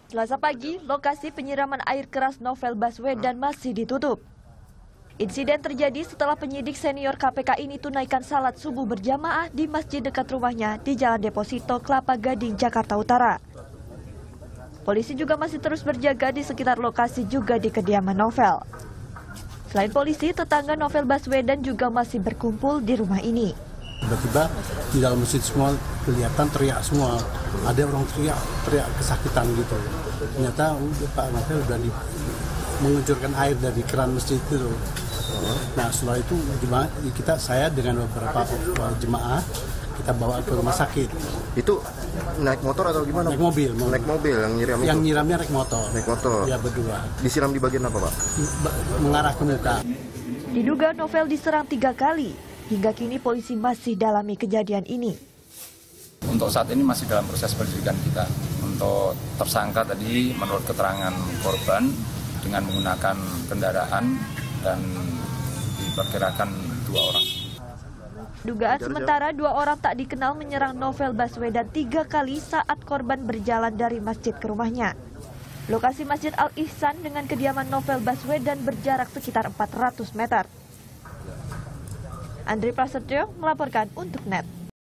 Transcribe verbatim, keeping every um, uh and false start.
Selasa pagi, lokasi penyiraman air keras Novel Baswedan masih ditutup. Insiden terjadi setelah penyidik senior K P K ini tunaikan salat subuh berjamaah di masjid dekat rumahnya di Jalan Deposito, Kelapa Gading, Jakarta Utara. Polisi juga masih terus berjaga di sekitar lokasi juga di kediaman Novel. Selain polisi, tetangga Novel Baswedan juga masih berkumpul di rumah ini. Tiba-tiba di dalam masjid semua kelihatan teriak semua, ada orang teriak, teriak kesakitan gitu. Ternyata udah Pak Novel udah di, mengucurkan air dari keran masjid itu. Nah setelah itu jemaah, kita saya dengan beberapa jemaah kita bawa ke rumah sakit. Itu naik motor atau gimana? Naik mobil. Naik mobil yang nyiram Yang itu? nyiramnya naik motor. Naik motor. Ya berdua. Disiram di bagian apa Pak? Mengarah ke muka. Diduga Novel diserang tiga kali. Hingga kini polisi masih dalami kejadian ini. Untuk saat ini masih dalam proses penyelidikan kita. Untuk tersangka tadi menurut keterangan korban dengan menggunakan kendaraan dan diperkirakan dua orang. Dugaan sementara dua orang tak dikenal menyerang Novel Baswedan tiga kali saat korban berjalan dari masjid ke rumahnya. Lokasi Masjid Al-Ihsan dengan kediaman Novel Baswedan berjarak sekitar empat ratus meter. Andri Prasetyo melaporkan untuk N E T.